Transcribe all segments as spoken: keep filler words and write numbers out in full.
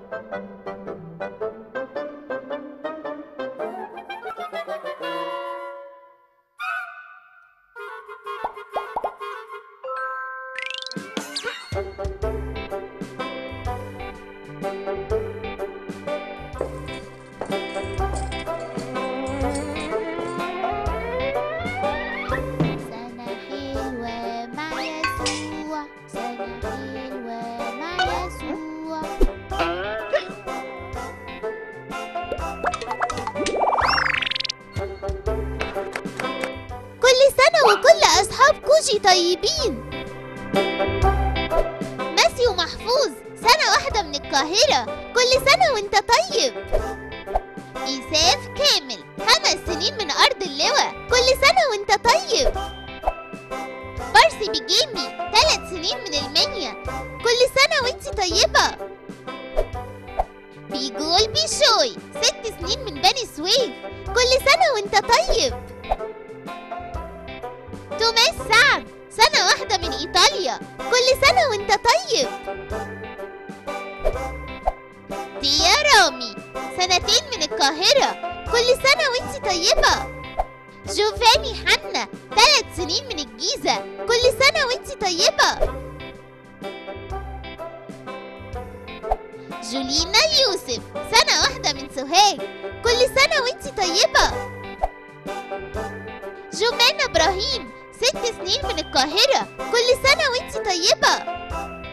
طيبين. ماسيو محفوظ، سنة واحدة من القاهرة، كل سنة وانت طيب. إيساف كامل، خمس سنين من أرض اللواء، كل سنة وانت طيب. بارسي بجيمي، ثلاث سنين من المنيا، كل سنة وانت طيبة. بيجول بيشوي، ست سنين من بني سويف، كل سنة وانت طيب. توماس سعد، سنة واحدة من إيطاليا، كل سنة وانت طيب. تيا رامي، سنتين من القاهرة، كل سنة وانت طيبة. جوفاني حنا، ثلاث سنين من الجيزة، كل سنة وانت طيبة. جولينا يوسف، سنة واحدة من سوهاج، كل سنة وانت طيبة. جمانة إبراهيم، ست سنين من القاهرة، كل سنة وانت طيبة.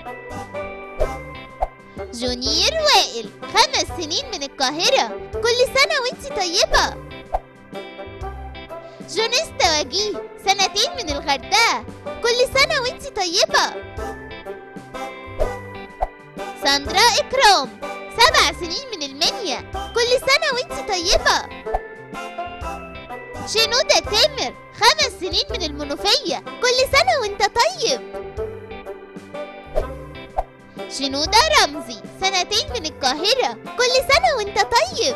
جونير وائل، خمس سنين من القاهرة، كل سنة وانت طيبة. جونيستا وجيه، سنتين من الغردقة، كل سنة وانت طيبة. ساندرا إكرام، سبع سنين من المنيا، كل سنة وانت طيبة. شنودة تامر، خمس سنين من المنوفية، كل سنة وانت طيب. شنودة رمزي، سنتين من القاهرة، كل سنة وانت طيب.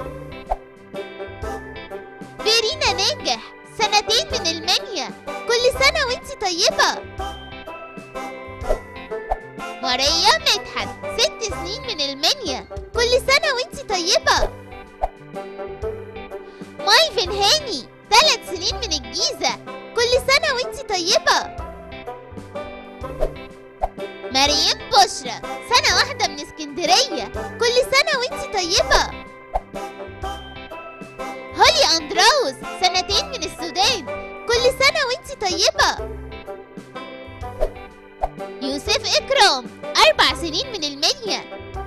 فيرينا ناجح، سنتين من المنيا، كل سنة وانت طيبة. ماريا مدحت، ست سنين من المنيا، كل سنة وانت طيبة. مايفن هاني، ثلاث سنين من الجيزة، كل سنة وانت طيبة. مريم بشرى، سنة واحدة من اسكندرية، كل سنة وانت طيبة. هولي أندراوس، سنتين من السودان، كل سنة وانت طيبة. يوسف إكرام، أربع سنين من المنيا.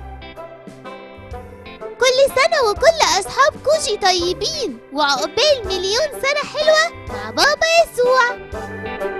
كل سنة وكل أصحاب كوجي طيبين، وعقبال مليون سنة حلوة مع بابا يسوع.